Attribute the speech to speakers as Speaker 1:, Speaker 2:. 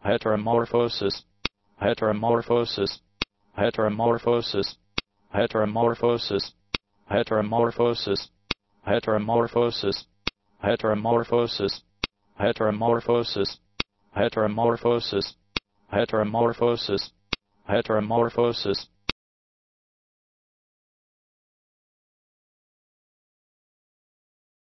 Speaker 1: heteromorphosis, heteromorphosis, heteromorphosis, heteromorphosis, heteromorphosis, heteromorphosis, heteromorphosis, heteromorphosis, heteromorphosis, heteromorphosis, heteromorphosis,